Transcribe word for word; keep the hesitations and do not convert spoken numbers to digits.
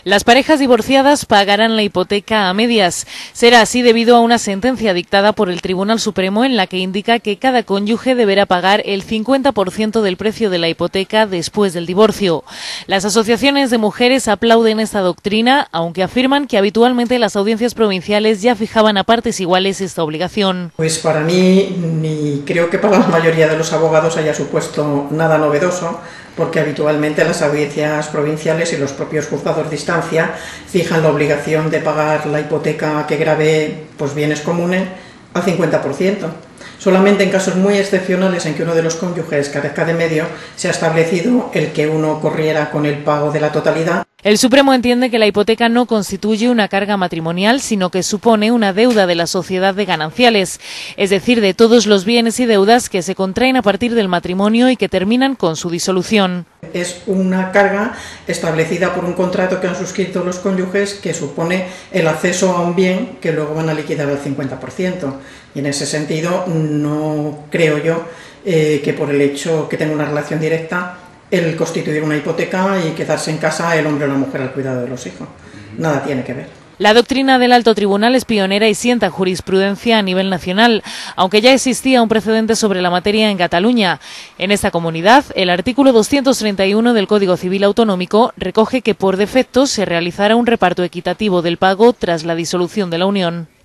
Las parejas divorciadas pagarán la hipoteca a medias. Será así debido a una sentencia dictada por el Tribunal Supremo en la que indica que cada cónyuge deberá pagar el cincuenta por ciento del precio de la hipoteca después del divorcio. Las asociaciones de mujeres aplauden esta doctrina, aunque afirman que habitualmente las audiencias provinciales ya fijaban a partes iguales esta obligación. Pues para mí, ni creo que para la mayoría de los abogados haya supuesto nada novedoso, porque habitualmente las audiencias provinciales y los propios juzgados de instancia fijan la obligación de pagar la hipoteca que grave pues, bienes comunes al cincuenta por ciento. Solamente en casos muy excepcionales en que uno de los cónyuges carezca de medio se ha establecido el que uno corriera con el pago de la totalidad. El Supremo entiende que la hipoteca no constituye una carga matrimonial, sino que supone una deuda de la sociedad de gananciales, es decir, de todos los bienes y deudas que se contraen a partir del matrimonio y que terminan con su disolución. Es una carga establecida por un contrato que han suscrito los cónyuges que supone el acceso a un bien que luego van a liquidar al cincuenta por ciento. Y en ese sentido no creo yo eh, que por el hecho que tenga una relación directa el constituir una hipoteca y quedarse en casa el hombre o la mujer al cuidado de los hijos. Nada tiene que ver. La doctrina del Alto Tribunal es pionera y sienta jurisprudencia a nivel nacional, aunque ya existía un precedente sobre la materia en Cataluña. En esta comunidad, el artículo doscientos treinta y uno del Código Civil Autonómico recoge que por defecto se realizará un reparto equitativo del pago tras la disolución de la unión.